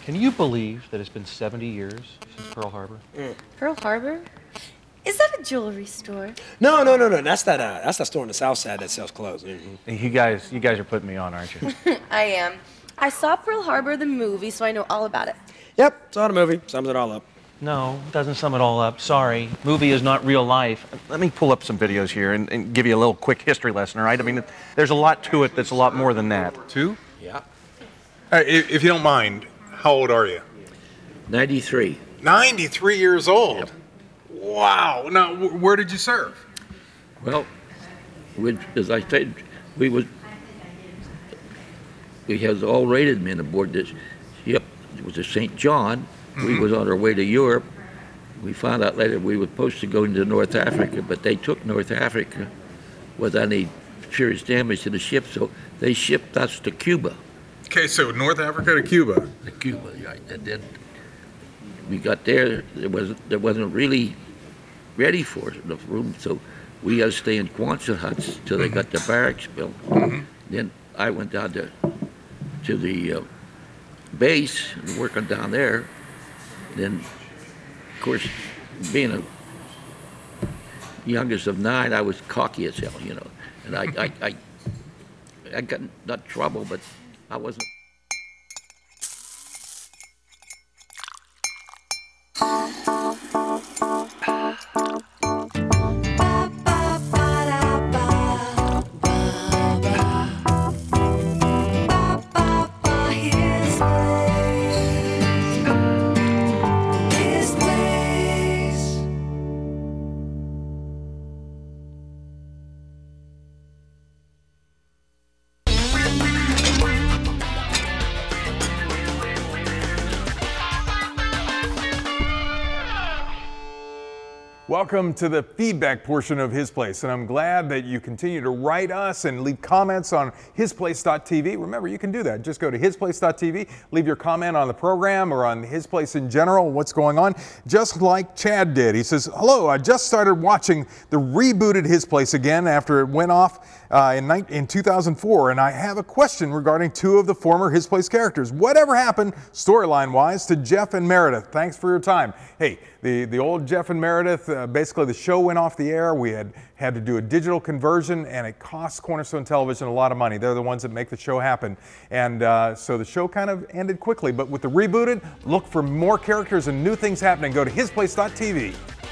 Can you believe that it's been 70 years since Pearl Harbor? Pearl Harbor? Is that a jewelry store? No. That's that store on the south side that sells clothes. Mm-hmm. You guys are putting me on, aren't you? I am. I saw Pearl Harbor, the movie, so I know all about it. Yep, saw the movie. Sums it all up. No, doesn't sum it all up. Sorry. Movie is not real life. Let me pull up some videos here and give you a little quick history lesson, all right? I mean, there's a lot to it that's a lot more than that. Two? Yeah. If you don't mind, how old are you? 93. 93 years old? Yep. Wow. Now, where did you serve? Well, as I said, we had all rated men aboard this ship. It was a St. John. Mm-hmm. We was on our way to Europe. We found out later we were supposed to go into North Africa, but they took North Africa without any serious damage to the ship, so they shipped us to Cuba. Okay, so North Africa to Cuba. To Cuba, right. And then we got there. There wasn't really ready for us, enough room, so we had to stay in Quonset huts till they got the barracks built. Mm-hmm. Then I went down to the base and working down there. Then, of course, being a youngest of 9, I was cocky as hell, you know. And I got not trouble, but I wasn't. Welcome to the feedback portion of His Place, and I'm glad that you continue to write us and leave comments on hisplace.tv. Remember, you can do that. Just go to hisplace.tv, leave your comment on the program or on His Place in general, what's going on, just like Chad did. He says, hello, I just started watching the rebooted His Place again after it went off in 2004, and I have a question regarding 2 of the former His Place characters. Whatever happened, storyline-wise, to Jeff and Meredith? Thanks for your time. Hey, the old Jeff and Meredith, basically the show went off the air. We had to do a digital conversion, and it cost Cornerstone Television a lot of money. They're the ones that make the show happen. And so the show kind of ended quickly. But with the rebooted, look for more characters and new things happening. Go to hisplace.tv.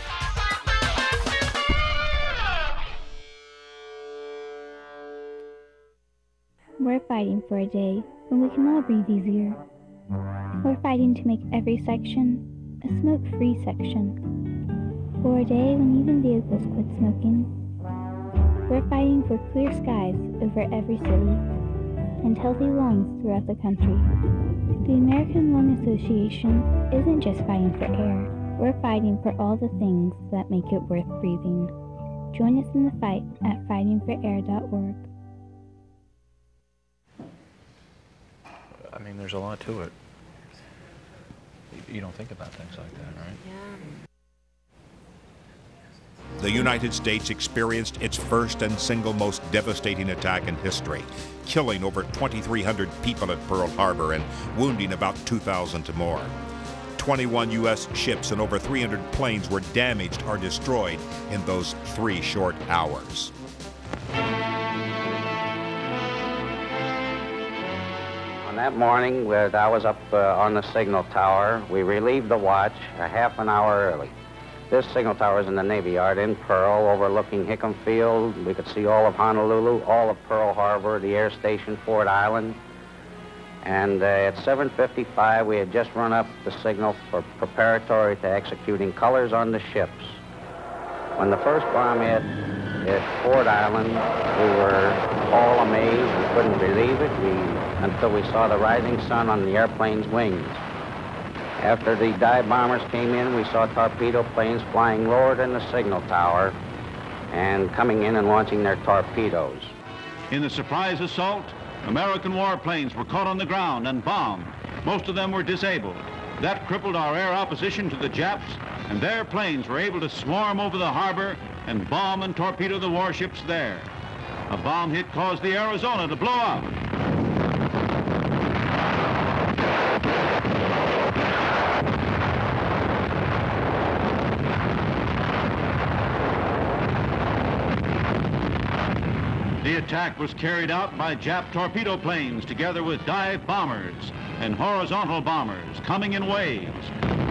We're fighting for a day when we can all breathe easier. We're fighting to make every section a smoke-free section. For a day when even vehicles quit smoking. We're fighting for clear skies over every city and healthy lungs throughout the country. The American Lung Association isn't just fighting for air. We're fighting for all the things that make it worth breathing. Join us in the fight at fightingforair.org. I mean, there's a lot to it. You don't think about things like that, right? Yeah. The United States experienced its first and single most devastating attack in history, killing over 2,300 people at Pearl Harbor and wounding about 2,000 more. 21 U.S. ships and over 300 planes were damaged or destroyed in those 3 short hours. On that morning, I was up on the signal tower. We relieved the watch a half an hour early. This signal tower is in the Navy Yard in Pearl, overlooking Hickam Field. We could see all of Honolulu, all of Pearl Harbor, the air station, Ford Island. And at 7:55, we had just run up the signal for preparatory to executing colors on the ships. When the first bomb hit at Ford Island, we were all amazed. We couldn't believe it until we saw the rising sun on the airplane's wings. After the dive bombers came in, we saw torpedo planes flying lower than the signal tower and coming in and launching their torpedoes. In the surprise assault, American warplanes were caught on the ground and bombed. Most of them were disabled. That crippled our air opposition to the Japs, and their planes were able to swarm over the harbor and bomb and torpedo the warships there. A bomb hit caused the Arizona to blow up. attack was carried out by Jap torpedo planes together with dive bombers and horizontal bombers coming in waves.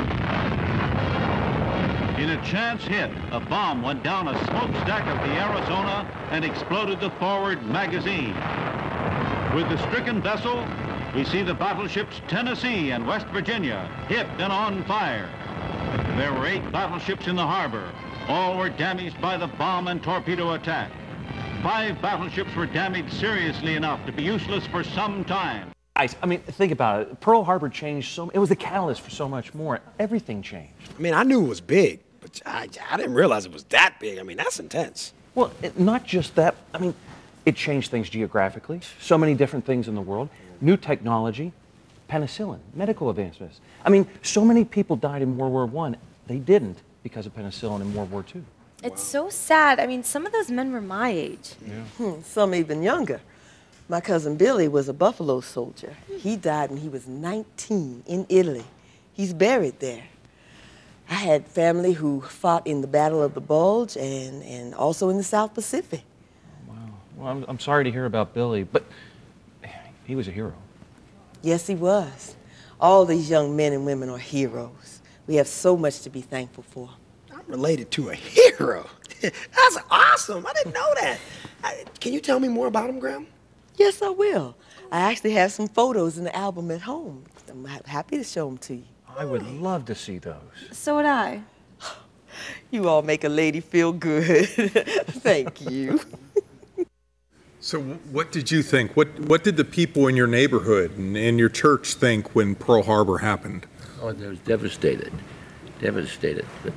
In a chance hit, a bomb went down a smokestack of the Arizona and exploded the forward magazine. With the stricken vessel, we see the battleships Tennessee and West Virginia hit and on fire. There were 8 battleships in the harbor. All were damaged by the bomb and torpedo attack. 5 battleships were damaged seriously enough to be useless for some time. I mean, think about it. Pearl Harbor changed it was the catalyst for so much more. Everything changed. I mean, I knew it was big, but I didn't realize it was that big. I mean, that's intense. Well, not just that. I mean, it changed things geographically. So many different things in the world. New technology, penicillin, medical advancements. I mean, so many people died in World War I. They didn't because of penicillin in World War II. It's so sad. I mean, some of those men were my age. Yeah. Some even younger. My cousin Billy was a Buffalo soldier. He died when he was 19 in Italy. He's buried there. I had family who fought in the Battle of the Bulge and also in the South Pacific. Wow. Well, I'm sorry to hear about Billy, but he was a hero. Yes, he was. All these young men and women are heroes. We have so much to be thankful for. I'm related to a hero. That's awesome. I didn't know that. Can you tell me more about him, Graham? Yes, I will. I actually have some photos in the album at home. I'm happy to show them to you. I would love to see those. So would I. You all make a lady feel good. Thank you. So what did you think? What did the people in your neighborhood and in your church think when Pearl Harbor happened? Oh, they was devastated. But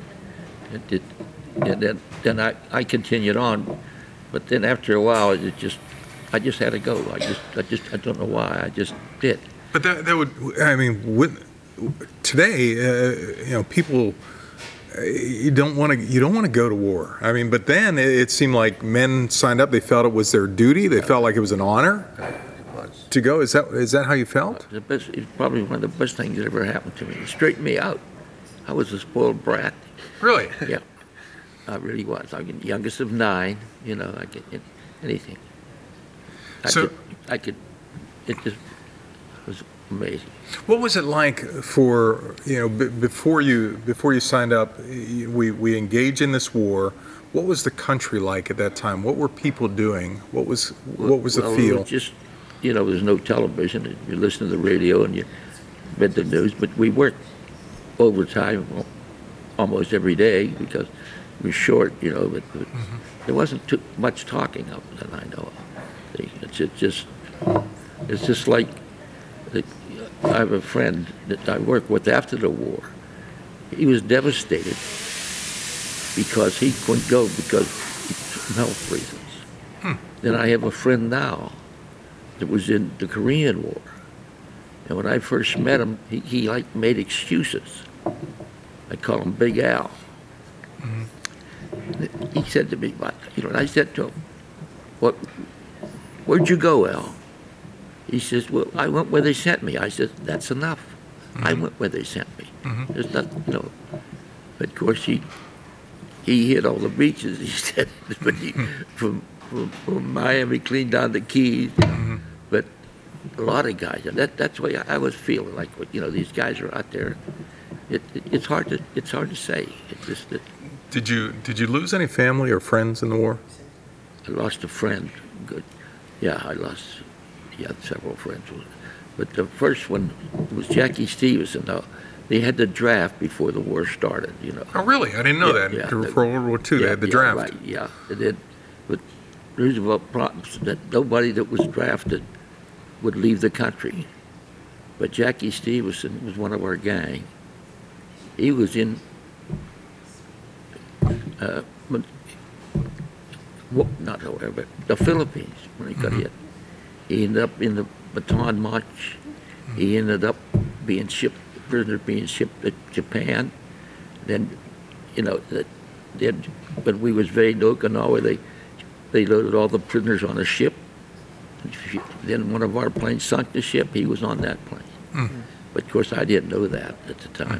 then I continued on, but then after a while, I just had to go. I don't know why. I just did. But that would, I mean, today, people, you don't want to go to war. I mean, but then it seemed like men signed up. They felt it was their duty. They felt like it was an honor to go. Is that how you felt? It's probably one of the best things that ever happened to me. It straightened me out. I was a spoiled brat. Really? Yeah, I really was. I'm the youngest of 9. I could anything. It just was amazing. What was it like for, before you signed up, we engaged in this war. What was the country like at that time? What were people doing? What was the feel? It was just, there was no television. You listened to the radio and you read the news, but we worked overtime almost every day because it was short, but there wasn't too much talking of it that I know of. It's just like I have a friend that I worked with after the war. He was devastated because he couldn't go because of health reasons. Then I have a friend now that was in the Korean War. And when I first met him, he made excuses. I call him Big Al. He said to me, and I said to him, where'd you go, Al? He says, well, I went where they sent me. I said, that's enough. I went where they sent me. There's nothing, But of course, he hit all the beaches, he said. But from Miami, cleaned down the Keys. But a lot of guys, and that's why I was feeling like, these guys are out there. It's hard to say. It's just that. Did you lose any family or friends in the war? I lost a friend. Good. Yeah, I lost several friends. But the first one was Jackie Stevenson. Now, they had the draft before the war started, Oh, really? I didn't know that. For World War II, they had the draft. Right, yeah. But Roosevelt promised that nobody that was drafted would leave the country. But Jackie Stevenson was one of our gang. He was in the Philippines when he got hit. He ended up in the Bataan March. He ended up being shipped to Japan. Then, when we was invading Okinawa, they loaded all the prisoners on a ship. Then one of our planes sunk the ship. He was on that plane. But of course, I didn't know that at the time.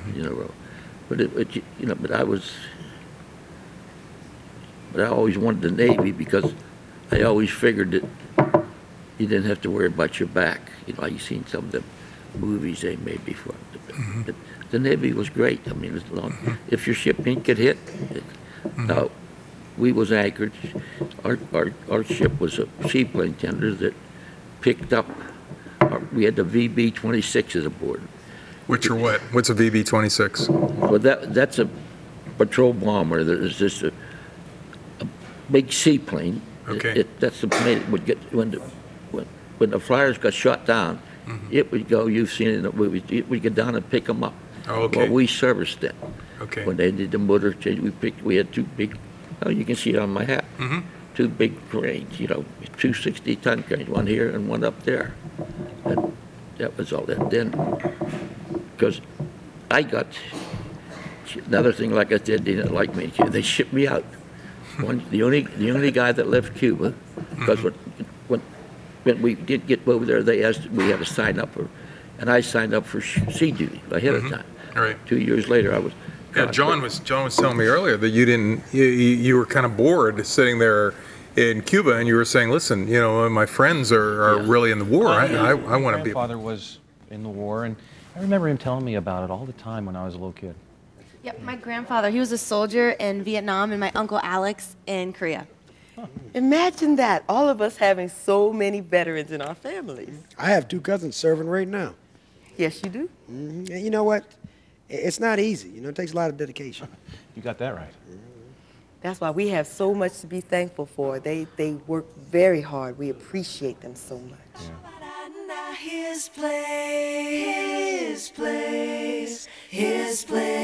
But I always wanted the Navy because I always figured that you didn't have to worry about your back. You know, you've seen some of the movies they made before. But the Navy was great. I mean, as long, if your ship didn't get hit, now, we was anchored. Our ship was a seaplane tender that picked up. We had the VB-26s aboard. Which are what? What's a VB-26? Well, that's a patrol bomber. There's just a big seaplane. Okay. That's the plane that would get when the flyers got shot down. It would go. You've seen it in the movies. It would get down and pick them up. Oh, okay. Well, we serviced them. Okay. When they did the motor change, we had two big. Oh, you can see it on my hat. Two big cranes. You know, 2 60-ton cranes, one here and one up there. And that was all that. Then, because I got another thing, like I said, they didn't like me. They shipped me out. The only guy that left Cuba, because when we did get over there, they asked we had to sign up and I signed up for sea duty ahead of time. Right. 2 years later, I was. Yeah, John was telling me earlier that you were kind of bored sitting there in Cuba, and you were saying, listen, you know, my friends are really in the war. I want to be. My father was in the war, and I remember him telling me about it all the time when I was a little kid. Yep, my grandfather, he was a soldier in Vietnam, and my uncle Alex in Korea. Imagine that, all of us having so many veterans in our families. I have 2 cousins serving right now. Yes, you do. And you know what? It's not easy. You know, it takes a lot of dedication. You got that right. That's why we have so much to be thankful for. They work very hard. We appreciate them so much. His place, his place, his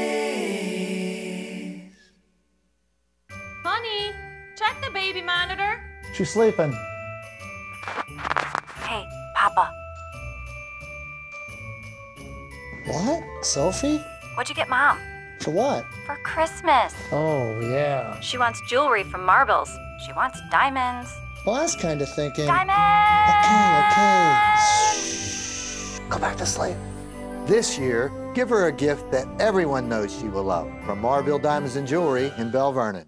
place. Honey, check the baby monitor. She's sleeping. Hey, Papa. What? Sophie? What'd you get Mom? For what? For Christmas. Oh, yeah. She wants jewelry from Marbles. She wants diamonds. Well, I was kind of thinking... Diamonds! Okay. Shh. Go back to sleep. This year, give her a gift that everyone knows she will love. From Marville Diamonds and Jewelry in Belle Vernon.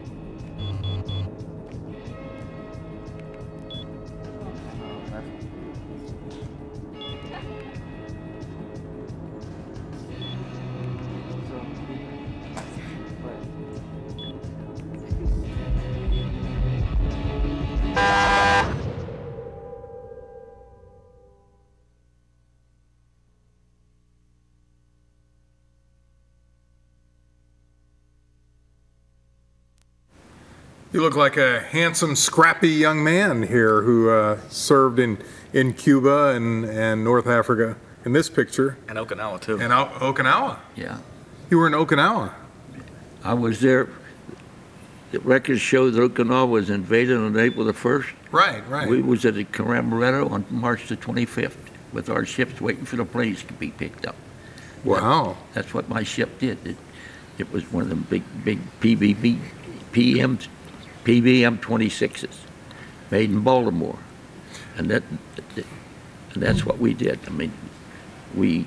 You look like a handsome, scrappy young man here who served in Cuba and North Africa in this picture. And Okinawa, too. And Okinawa? Yeah. You were in Okinawa? I was there. The records show that Okinawa was invaded on April the 1st. Right. We was at the Camarillo on March the 25th with our ships waiting for the planes to be picked up. Wow. That's what my ship did. It was one of them big PBM 26s made in Baltimore. And that's what we did. I mean, we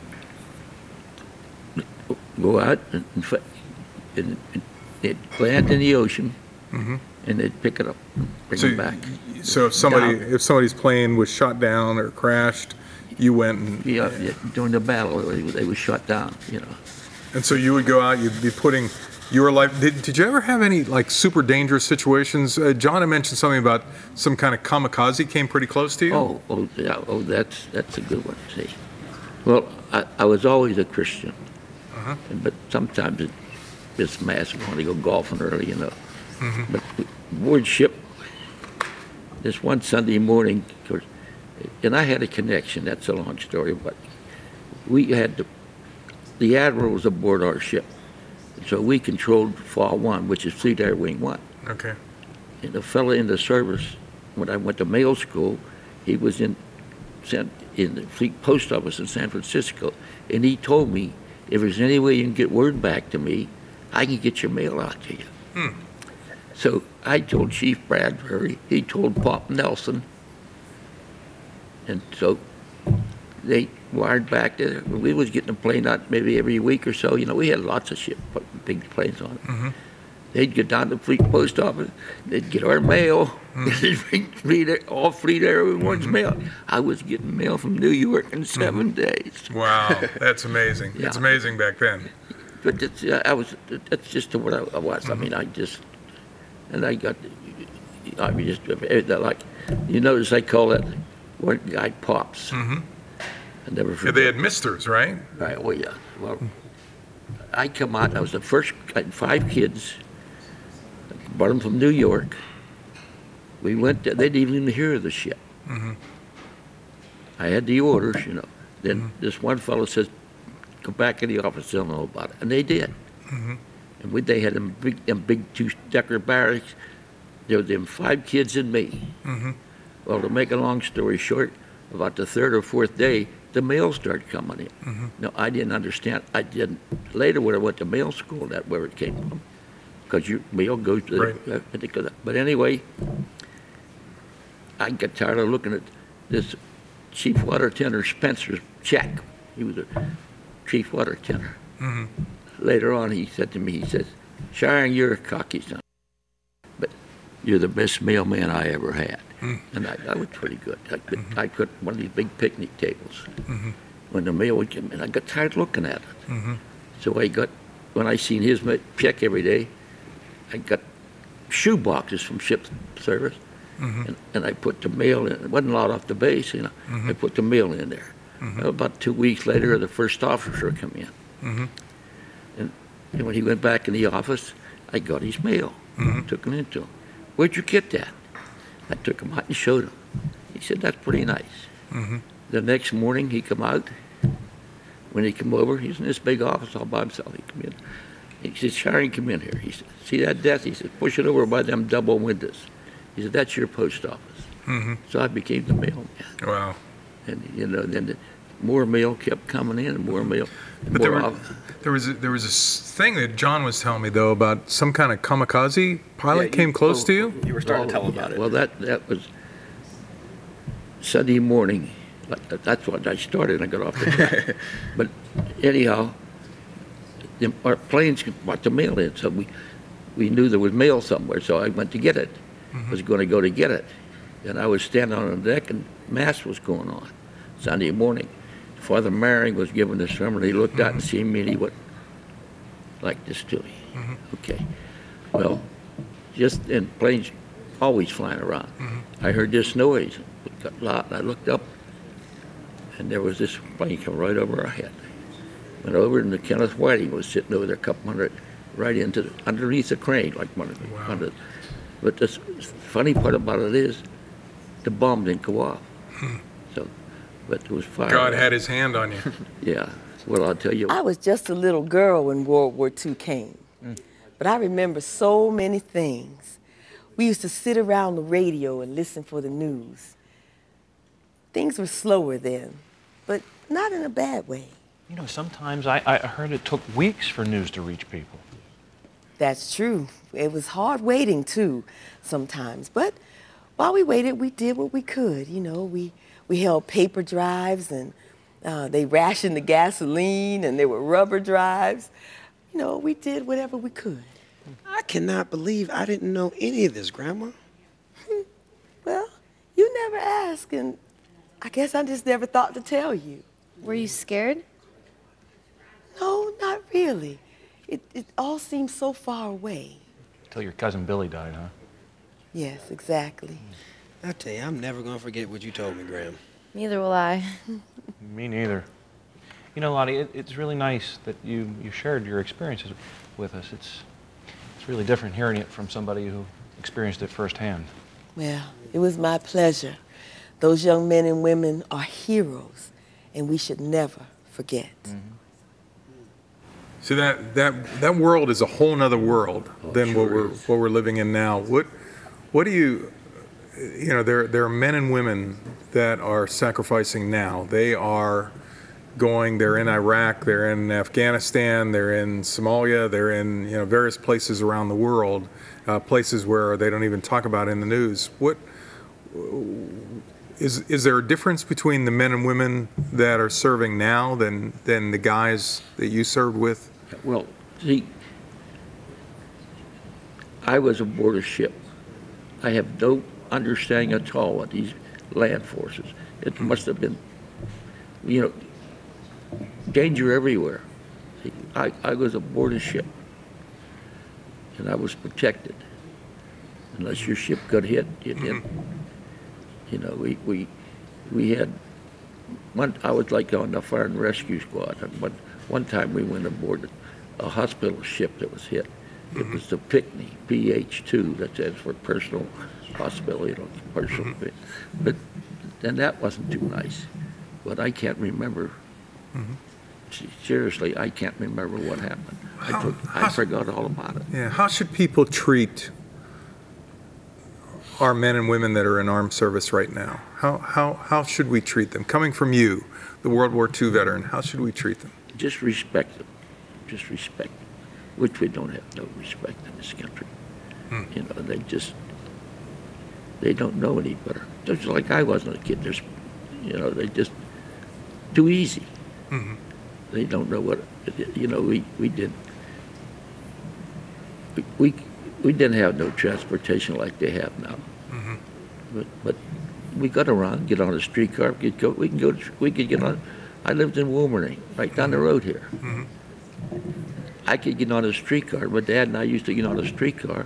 go out and they'd land in the ocean, and they'd pick it up, bring it back. So if somebody's plane was shot down or crashed, you went and... Yeah, during the battle, they were shot down, you know. And so you would go out, you'd be putting your life... Did you ever have any, like, super dangerous situations? John had mentioned something about some kind of kamikaze came pretty close to you? That's a good one, see. Well, I was always a Christian, but sometimes it's mass. I want to go golfing early, you know. But aboard ship, this one Sunday morning, and I had a connection, that's a long story, but we had the admiral was aboard our ship. So we controlled Fall 1, which is Fleet Air Wing 1. Okay. And the fellow in the service, when I went to mail school, he was sent in the Fleet Post Office in San Francisco, and he told me, if there's any way you can get word back to me, I can get your mail out to you. So I told Chief Bradbury, he told Pop Nelson, and so they wired back there. We was getting a plane out maybe every week or so. You know, we had lots of big planes on it. They'd get down to the fleet post office. They'd get our mail. They'd all fleet everyone's mail. I was getting mail from New York in 7 days. Wow, that's amazing. Yeah. It's amazing back then. But that's just what I was. I mean, I just like, you notice I call that one guy Pops. I never forget. Yeah, they had misters, right? Right, well, yeah. Well, I come out, I was the first, I had 5 kids. I brought them from New York. We went there, they didn't even hear of the ship. I had the orders, you know. Then this one fellow says, go back in the office, they'll know about it. And they did. And they had them big 2-decker barracks. There were them 5 kids and me. Well, to make a long story short, about the 3rd or 4th day, the mail started coming in. No, I didn't understand. I didn't. Later, when I went to mail school, that's where it came from, because your mail goes to the. But anyway, I got tired of looking at this chief water tender Spencer's check. He was a chief water tender. Later on, he said to me, he says, "Shiring, you're a cocky son, but you're the best mailman I ever had." And I was pretty good. I put one of these big picnic tables. When the mail would come in, I got tired looking at it. So when I seen his check every day, I got shoe boxes from ship service, and I put the mail in. It wasn't a lot off the base, you know. I put the mail in there. Well, about 2 weeks later, the first officer come in. And when he went back in the office, I got his mail, took him into him. "Where'd you get that?" I took him out and showed him. He said, "That's pretty nice." The next morning, he come out. When he come over, he's in this big office all by himself. He come in. He said, "Shiring, come in here." He said, "See that desk?" He said, "Push it over by them double windows." He said, "That's your post office." So I became the mailman. Wow. And, you know, then more mail kept coming in and more mail. But there was a thing that John was telling me, though, about some kind of kamikaze pilot came close to you? You were starting to tell about it. Well, that was Sunday morning. That's what I started. I got off the track. But anyhow, our planes brought the mail in, so we knew there was mail somewhere. So I went to get it. Was going to go to get it, and I was standing on the deck, and mass was going on Sunday morning. Father Maring was giving the sermon. He looked out and seen me, and he went like this to me. Okay. Well, just in planes always flying around. I heard this noise. It got loud, and I looked up, and there was this plane come right over our head. Went over, and the Kenneth Whiting was sitting over there, a couple hundred, right underneath the crane, like one of the. But the funny part about it is, the bomb didn't go off. So, but there was fire. God had his hand on you. Yeah. Well, I'll tell you. I was just a little girl when World War II came. But I remember so many things. We used to sit around the radio and listen for the news. Things were slower then, but not in a bad way. You know, sometimes I heard it took weeks for news to reach people. That's true. It was hard waiting, too, sometimes. But while we waited, we did what we could. You know, we held paper drives, and they rationed the gasoline, and there were rubber drives. You know, we did whatever we could. I cannot believe I didn't know any of this, Grandma. Well, you never asked, and I guess I just never thought to tell you. Were you scared? No, not really. It all seemed so far away. Till your cousin Billy died, huh? Yes, exactly. I tell you, I'm never going to forget what you told me, Graham. Neither will I. Me neither. You know, Lottie, it's really nice that you shared your experiences with us. It's really different hearing it from somebody who experienced it firsthand. Well, it was my pleasure. Those young men and women are heroes, and we should never forget. See, that world is a whole nother world than what we're living in now. What do you know, there are men and women that are sacrificing now. They're in Iraq, they're in Afghanistan, they're in Somalia, they're in, you know, various places around the world, places where they don't even talk about in the news. What is there a difference between the men and women that are serving now than the guys that you served with? Well, see, I was aboard a ship. I have no understanding at all of these land forces. It must have been, you know, danger everywhere. See, I was aboard a ship, and I was protected. Unless your ship got hit, you didn't. You know, we had one. I was like on the fire and rescue squad. And one time we went aboard a hospital ship that was hit. It was the PICNI, PH2. That stands for Personal Hospital, you know, personal. But then that wasn't too nice. But I can't remember. Seriously, I can't remember what happened. I forgot all about it. Yeah. How should people treat our men and women that are in armed service right now? How should we treat them? Coming from you, the World War II veteran, how should we treat them? Just respect them. Just respect them, which we don't have no respect in this country. You know, they don't know any better. Just like I wasn't a kid. There's, you know, they just too easy. They don't know what, you know, we didn't have no transportation like they have now. But we got around, get on a streetcar, we could get on. I lived in Wilmering, right down the road here. I could get on a streetcar. My dad and I used to get on a streetcar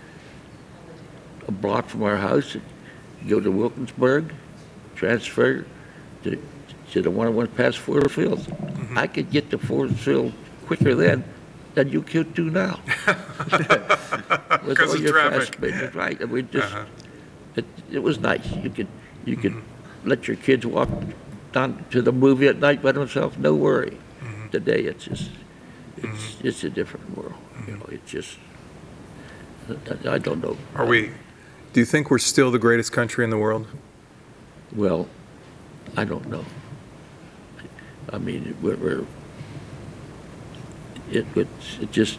a block from our house, go to Wilkinsburg, transfer to the one that went past Ford Field. I could get to Ford Field quicker then than you could do now. With all your fast business, right? And we just, it was nice. You could let your kids walk down to the movie at night by themselves, no worry. Today it's just, it's a different world. You know, it's just, I don't know. Do you think we're still the greatest country in the world? Well, I don't know. I mean, it just,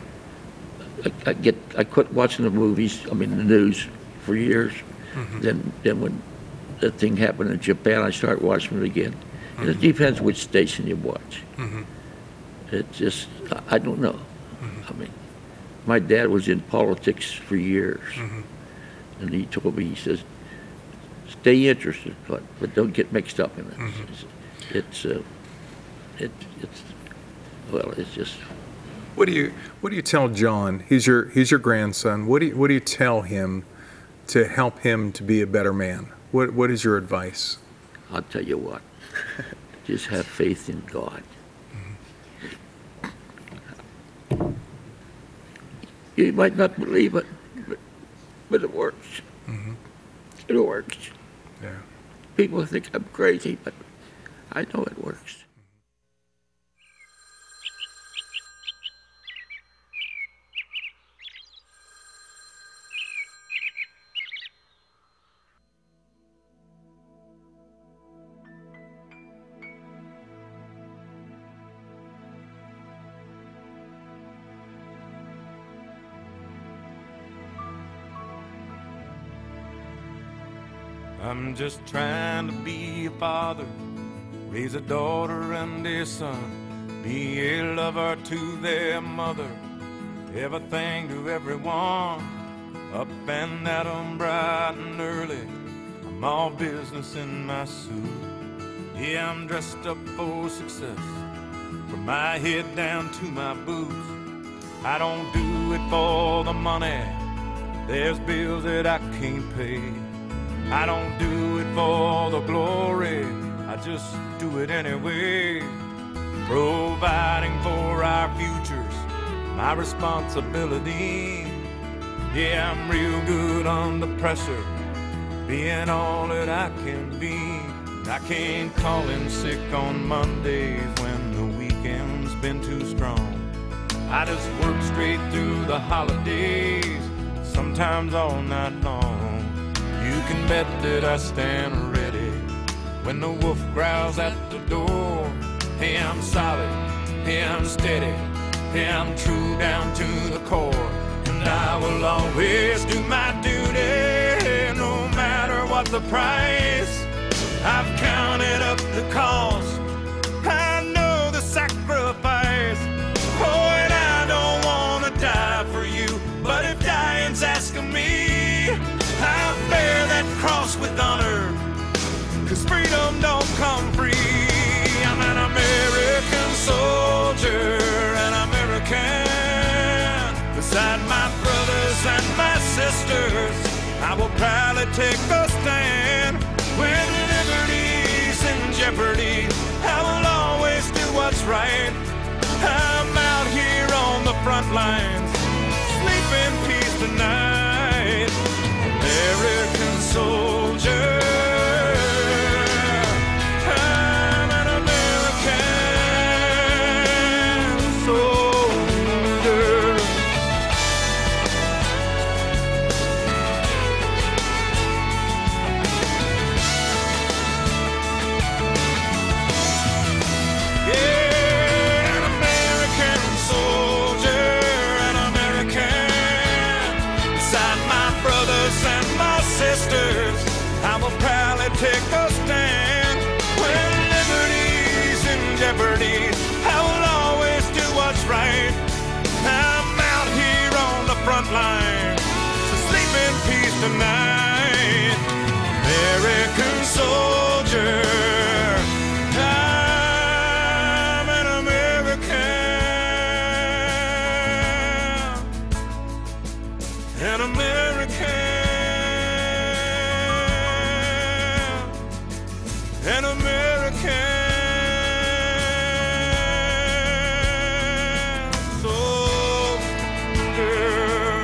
I quit watching the movies, I mean the news for years. Then when that thing happened in Japan, I started watching it again. And it depends which station you watch. It just, I don't know. I mean, my dad was in politics for years. And he told me, he says, stay interested, but don't get mixed up in it. Well, it's just. What do you tell John? He's your grandson. What do you tell him to help him to be a better man? What is your advice? I'll tell you what. Just have faith in God. You might not believe it, but it works. It works. Yeah. People think I'm crazy, but I know it works. I'm just trying to be a father, raise a daughter and a son, be a lover to their mother, everything to everyone, up and at 'em bright and early. I'm all business in my suit. Yeah, I'm dressed up for success, from my head down to my boots. I don't do it for the money, there's bills that I can't pay. I don't do it for the glory, I just do it anyway. Providing for our futures, my responsibility. Yeah, I'm real good under pressure, being all that I can be. I can't call in sick on Mondays when the weekend's been too strong. I just work straight through the holidays, sometimes all night long. You can bet that I stand ready when the wolf growls at the door. Hey, I'm solid, hey, I'm steady, hey, I'm true down to the core. And I will always do my duty, no matter what the price. I've counted up the cost, I know the sacrifice. Oh, and I don't want to die for you, but if dying take a stand. When liberty's in jeopardy, I will always do what's right. I'm out here on the front lines, sleep in peace tonight. American soldier, I'm an American soldier. Yeah, an American soldier, an American. Beside my brothers and my sisters, I will proudly take a stand. When liberty's in jeopardy, I will always do what's right. I'm out here on the front line, so sleep in peace tonight. American soldier, I'm an American, an American, an American soldier.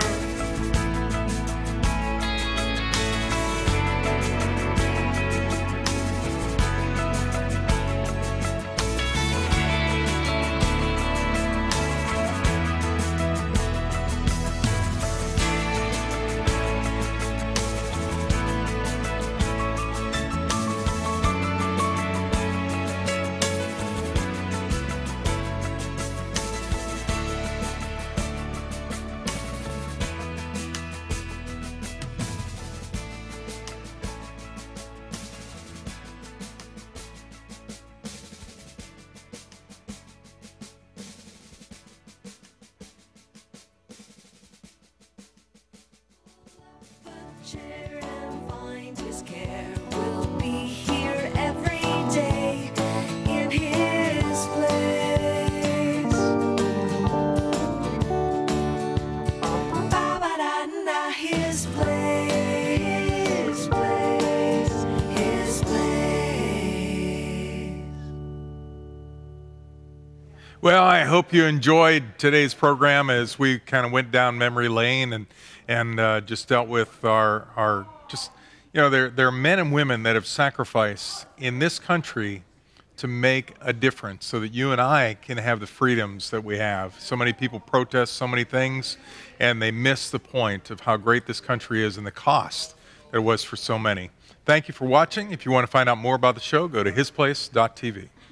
Share and find his care. We'll be here every day in his place. Ba-ba-da-da, his place, his place, his place. Well, I hope you enjoyed today's program as we kind of went down memory lane and just dealt with our just, you know, there are men and women that have sacrificed in this country to make a difference so that you and I can have the freedoms that we have. So many people protest so many things, and they miss the point of how great this country is and the cost that it was for so many. Thank you for watching. If you want to find out more about the show, go to hisplace.tv.